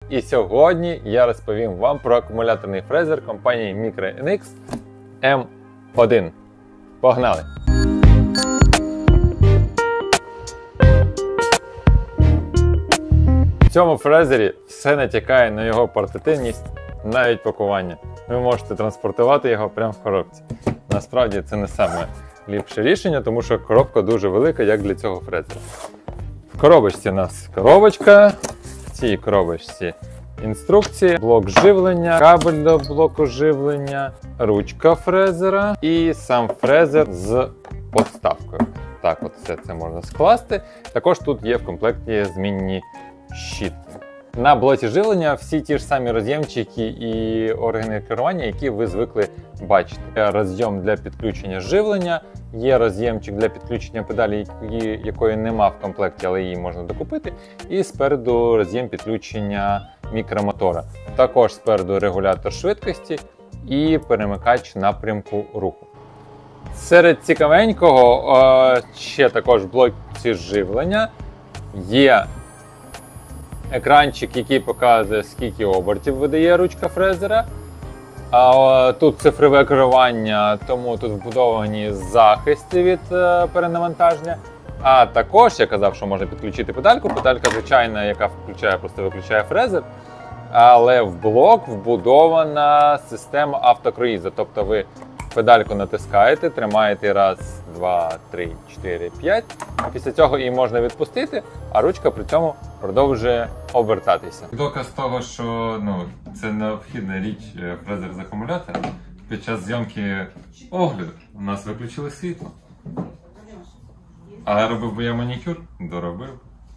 І сьогодні я розповім вам про акумуляторний фрезер компанії Micro NX M1. Погнали! В цьому фрезері все натякає на його портативність, навіть пакування. Ви можете транспортувати його прямо в коробці. Насправді це не саме ліпше рішення, тому що коробка дуже велика, як для цього фрезера. В коробочці у нас коробочка, в цій коробочці інструкції, блок живлення, кабель до блоку живлення, ручка фрезера і сам фрезер з подставкою. Так, от все це можна скласти. Також тут є в комплекті змінні щітки. На блоці живлення всі ті ж самі роз'ємчики і органи керування, які ви звикли бачити. Є роз'єм для підключення живлення, є роз'ємчик для підключення педалі, якої нема в комплекті, але її можна докупити. І спереду роз'єм підключення мікромотора. Також спереду регулятор швидкості і перемикач напрямку руху. Серед цікавенького ще також в блоці живлення є екранчик, який показує, скільки обертів видає ручка фрезера. Тут цифрове керування, тому тут вбудовані захисти від перенавантаження. А також я казав, що можна підключити педальку. Педалька звичайна, яка просто виключає фрезер. Але в блок вбудована система автокруїзу. Тобто ви педальку натискаєте, тримаєте раз, два, три, чотири, п'ять. Після цього її можна відпустити, а ручка при цьому продовжує обертатися. Доказ того, що це необхідна річ фрезер з акумулятора. Під час зйомки огляду у нас виключили світло. А робив би я манікюр? Доробив.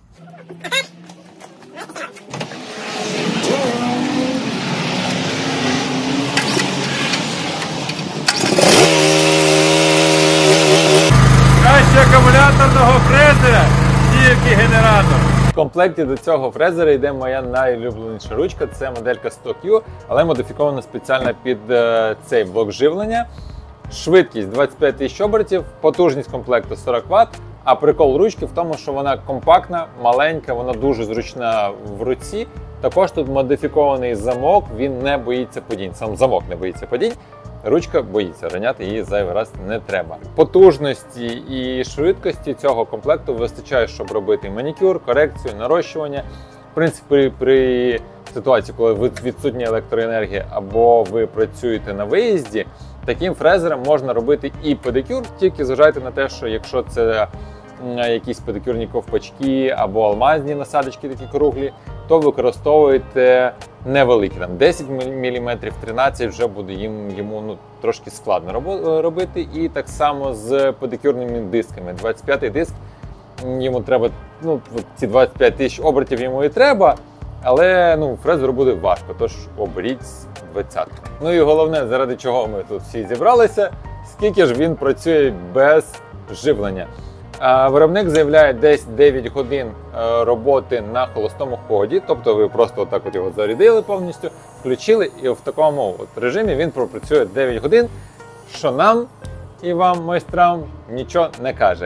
Акумуляторного фрезера, тільки генератор. В комплекті до цього фрезера йде моя найулюбленіша ручка, це моделька 100Q, але модифікована спеціально під цей блок живлення. Швидкість 25 тисяч обертів, потужність комплекту 40 Вт, а прикол ручки в тому, що вона компактна, маленька, вона дуже зручна в руці. Також тут модифікований замок, він не боїться падінь, сам замок не боїться падінь. Ручка боїться, роняти її зайвий раз не треба. Потужності і швидкості цього комплекту вистачає, щоб робити манікюр, корекцію, нарощування. В принципі, при ситуації, коли відсутня електроенергія або ви працюєте на виїзді, таким фрезером можна робити і педикюр, тільки зважайте на те, що якщо це якісь педикюрні ковпачки або алмазні насадочки такі круглі, то використовуєте невеликі, там 10 мм, 13 вже буде йому трошки складно робити. І так само з педикюрними дисками. 25-й диск, йому треба, ці 25 тисяч обертів йому і треба, але фрезеру буде важко, тож оберіть 20. Ну і головне, заради чого ми тут всі зібралися, скільки ж він працює без живлення. Виробник заявляє десь 9 годин роботи на холостому ході, тобто ви просто отак от його зарядили повністю, включили і в такому режимі він пропрацює 9 годин, що нам і вам, майстрам, нічого не каже.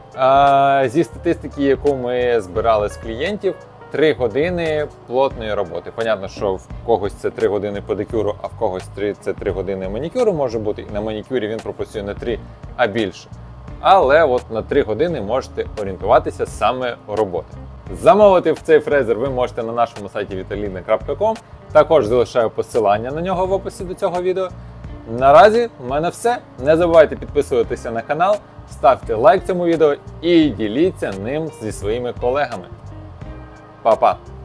Зі статистики, яку ми збирали з клієнтів, 3 години плотної роботи. Понятно, що в когось це 3 години педикюру, а в когось це 3 години манікюру може бути, і на манікюрі він пропрацює не 3, а більше. Але от на 3 години можете орієнтуватися саме роботи. Замовити в цей фрезер ви можете на нашому сайті vitalina.com. Також залишаю посилання на нього в описі до цього відео. Наразі в мене все. Не забувайте підписуватися на канал, ставте лайк цьому відео і діліться ним зі своїми колегами. Па-па!